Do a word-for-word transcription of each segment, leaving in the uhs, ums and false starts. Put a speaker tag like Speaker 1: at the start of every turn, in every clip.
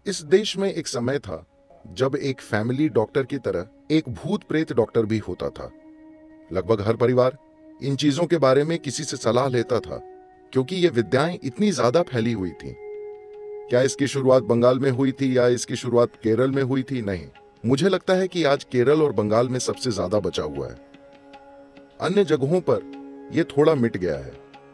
Speaker 1: इस देश में एक समय था जब एक फैमिली डॉक्टर की तरह एक भूत प्रेत डॉक्टर भी होता था। लगभग हर परिवार इन चीजों के बारे में किसी से सलाह लेता था, क्योंकि ये विद्याएं इतनी ज्यादा फैली हुई थी। क्या इसकी शुरुआत बंगाल में हुई थी या इसकी शुरुआत केरल में हुई थी? नहीं, मुझे लगता है कि आज केरल और बंगाल में सबसे ज्यादा बचा हुआ है। अन्य जगहों पर यह थोड़ा मिट गया है।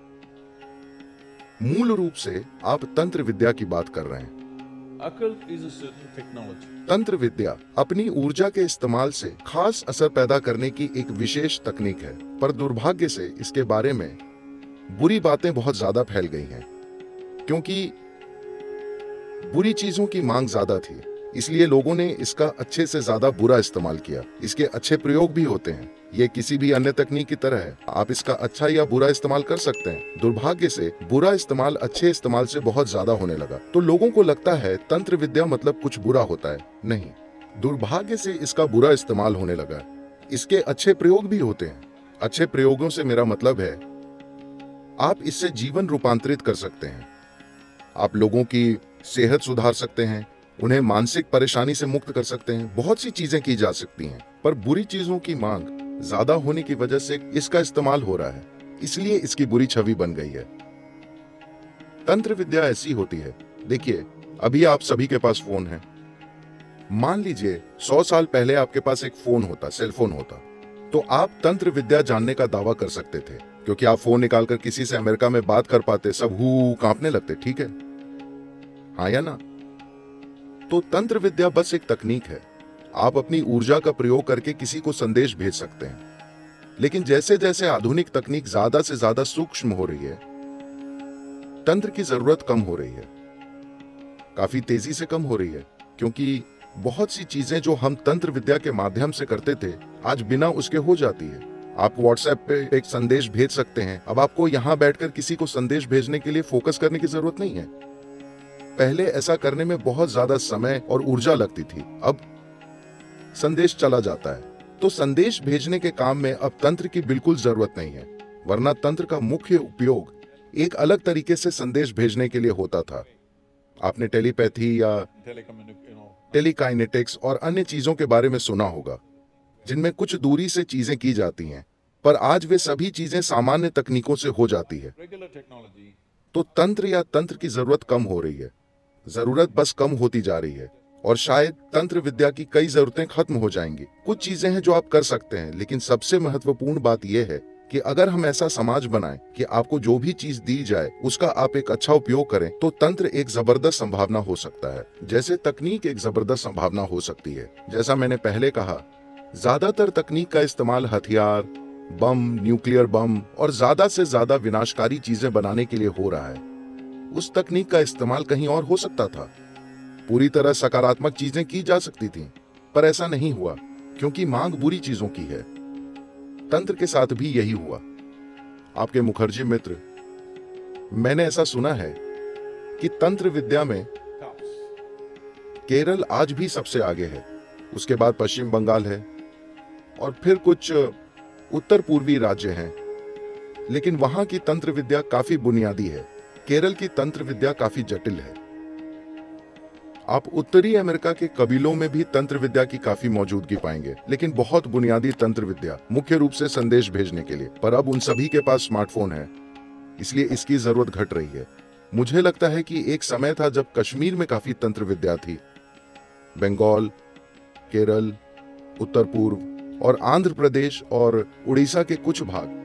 Speaker 1: मूल रूप से आप तंत्र विद्या की बात कर रहे हैं।
Speaker 2: Occult is a certain technology.
Speaker 1: तंत्र विद्या अपनी ऊर्जा के इस्तेमाल से खास असर पैदा करने की एक विशेष तकनीक है, पर दुर्भाग्य से इसके बारे में बुरी बातें बहुत ज्यादा फैल गई हैं, क्योंकि बुरी चीजों की मांग ज्यादा थी, इसलिए लोगों ने इसका अच्छे से ज्यादा बुरा इस्तेमाल किया। इसके अच्छे प्रयोग भी होते हैं, ये किसी भी अन्य तकनीक की तरह है, आप इसका अच्छा या बुरा इस्तेमाल कर सकते हैं। दुर्भाग्य से बुरा इस्तेमाल अच्छे इस्तेमाल से बहुत ज्यादा होने लगा, तो लोगों को लगता है तंत्र विद्या मतलब कुछ बुरा होता है। नहीं, दुर्भाग्य से इसका बुरा इस्तेमाल होने लगा। इसके अच्छे प्रयोग भी होते हैं। अच्छे प्रयोगों से मेरा मतलब है आप इससे जीवन रूपांतरित कर सकते हैं, आप लोगों की सेहत सुधार सकते हैं, उन्हें मानसिक परेशानी से मुक्त कर सकते हैं। बहुत सी चीजें की जा सकती हैं, पर बुरी चीजों की मांग ज्यादा होने की वजह से इसका इस्तेमाल हो रहा है, इसलिए इसकी बुरी छवि बन गई है। तंत्र विद्या ऐसी होती है, देखिए अभी आप सभी के पास फोन है। मान लीजिए सौ साल पहले आपके पास एक फोन होता, सेलफोन होता, तो आप तंत्र विद्या जानने का दावा कर सकते थे, क्योंकि आप फोन निकालकर किसी से अमेरिका में बात कर पाते, सब हु कांपने लगते। ठीक है, हाँ या ना? तो तंत्र विद्या बस एक तकनीक है, आप अपनी ऊर्जा का प्रयोग करके किसी को संदेश भेज सकते हैं। लेकिन जैसे जैसे आधुनिक तकनीक ज्यादा से ज्यादा सूक्ष्म हो रही है, तंत्र की जरूरत कम हो रही है, काफी तेजी से कम हो रही है, क्योंकि बहुत सी चीजें जो हम तंत्र विद्या के माध्यम से करते थे आज बिना उसके हो जाती है। आप व्हाट्सएप पे एक संदेश भेज सकते हैं, अब आपको यहां बैठकर किसी को संदेश भेजने के लिए फोकस करने की जरूरत नहीं है। पहले ऐसा करने में बहुत ज्यादा समय और ऊर्जा लगती थी, अब संदेश चला जाता है। तो संदेश भेजने के काम में अब तंत्र की बिल्कुल जरूरत नहीं है, वरना तंत्र का मुख्य उपयोग एक अलग तरीके से संदेश भेजने के लिए होता था। आपने टेलीपैथी या टेलीकाइनेटिक्स और अन्य चीजों के बारे में सुना होगा, जिनमें कुछ दूरी से चीजें की जाती हैं, पर आज वे सभी चीजें सामान्य तकनीकों से हो जाती है। तो तंत्र या तंत्र की जरूरत कम हो रही है, जरूरत बस कम होती जा रही है, और शायद तंत्र विद्या की कई जरूरतें खत्म हो जाएंगी। कुछ चीजें हैं जो आप कर सकते हैं, लेकिन सबसे महत्वपूर्ण बात यह है कि अगर हम ऐसा समाज बनाएं कि आपको जो भी चीज दी जाए उसका आप एक अच्छा उपयोग करें, तो तंत्र एक जबरदस्त संभावना हो सकता है, जैसे तकनीक एक जबरदस्त संभावना हो सकती है। जैसा मैंने पहले कहा, ज्यादातर तकनीक का इस्तेमाल हथियार, बम, न्यूक्लियर बम और ज्यादा से ज्यादा विनाशकारी चीजें बनाने के लिए हो रहा है। उस तकनीक का इस्तेमाल कहीं और हो सकता था, पूरी तरह सकारात्मक चीजें की जा सकती थीं, पर ऐसा नहीं हुआ, क्योंकि मांग बुरी चीजों की है। तंत्र के साथ भी यही हुआ। आपके मुखर्जी मित्र, मैंने ऐसा सुना है कि तंत्र विद्या में केरल आज भी सबसे आगे है, उसके बाद पश्चिम बंगाल है और फिर कुछ उत्तर पूर्वी राज्य हैं, लेकिन वहां की तंत्र विद्या काफी बुनियादी है। केरल की तंत्र विद्या काफी जटिल है। आप उत्तरी अमेरिका के कबीलों में भी तंत्र विद्या की काफी मौजूदगी पाएंगे, लेकिन बहुत बुनियादी तंत्र विद्या, मुख्य रूप से संदेश भेजने के लिए। पर अब उन सभी के पास स्मार्टफोन है, इसलिए इसकी जरूरत घट रही है। मुझे लगता है कि एक समय था जब कश्मीर में काफी तंत्र विद्या थी। बंगाल, केरल, उत्तर पूर्व और आंध्र प्रदेश और उड़ीसा के कुछ भाग